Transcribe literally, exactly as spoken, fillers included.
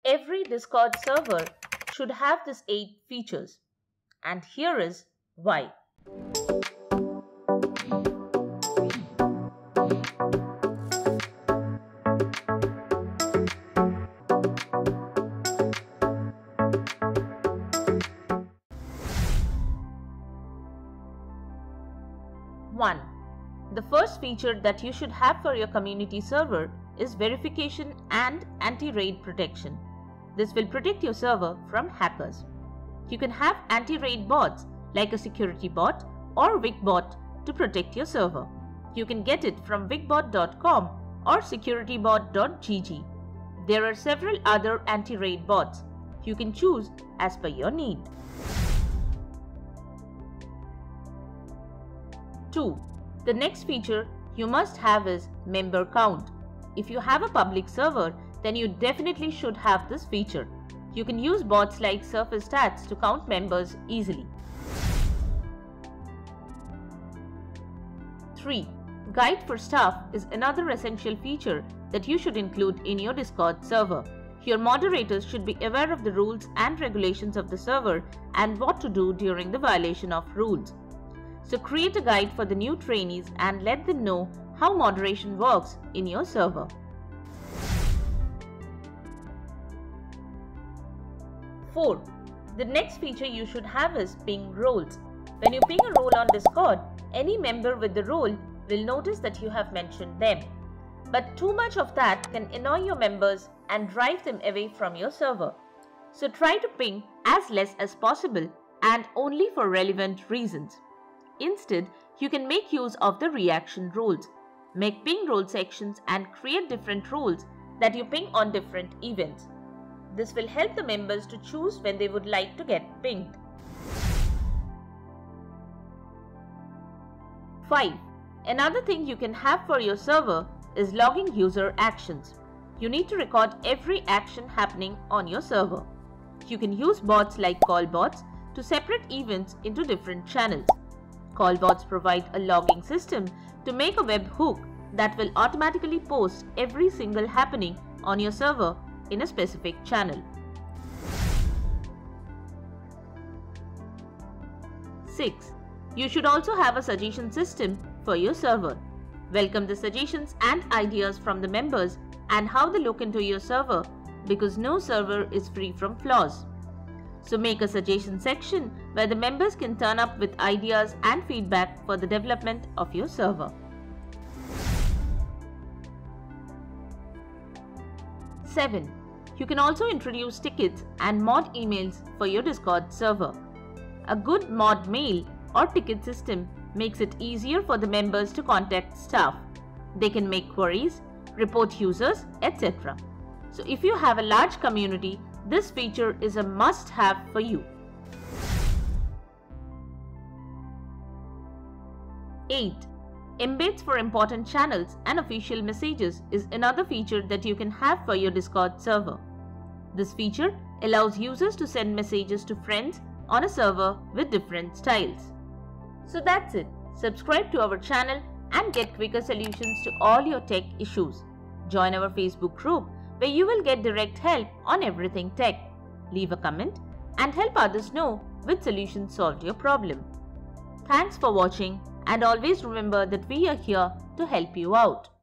Every Discord server should have these eight features, and here is why. one. The first feature that you should have for your community server is verification and anti-raid protection. This will protect your server from hackers. You can have anti-raid bots like a security bot or Wigbot to protect your server. You can get it from wigbot dot com or securitybot dot g g. There are several other anti-raid bots. You can choose as per your need. two. The next feature you must have is member count. If you have a public server, then you definitely should have this feature. You can use bots like Surface Stats to count members easily. three. Guide for staff is another essential feature that you should include in your Discord server. Your moderators should be aware of the rules and regulations of the server and what to do during the violation of rules. So create a guide for the new trainees and let them know how moderation works in your server. four. The next feature you should have is ping roles. When you ping a role on Discord, any member with the role will notice that you have mentioned them. But too much of that can annoy your members and drive them away from your server. So try to ping as less as possible and only for relevant reasons. Instead, you can make use of the reaction roles. Make ping role sections and create different roles that you ping on different events. This will help the members to choose when they would like to get pinged. five. Another thing you can have for your server is logging user actions. You need to record every action happening on your server. You can use bots like callbots to separate events into different channels. Callbots provide a logging system to make a webhook that will automatically post every single happening on your server in a specific channel. six. You should also have a suggestion system for your server. Welcome the suggestions and ideas from the members and how they look into your server, because no server is free from flaws. So make a suggestion section where the members can turn up with ideas and feedback for the development of your server. seven. You can also introduce tickets and mod emails for your Discord server. A good mod mail or ticket system makes it easier for the members to contact staff. They can make queries, report users, et cetera. So if you have a large community, this feature is a must-have for you. eight. Embeds for important channels and official messages is another feature that you can have for your Discord server. This feature allows users to send messages to friends on a server with different styles. So that's it. Subscribe to our channel and get quicker solutions to all your tech issues. Join our Facebook group where you will get direct help on everything tech. Leave a comment and help others know which solution solved your problem. Thanks for watching, and always remember that we are here to help you out.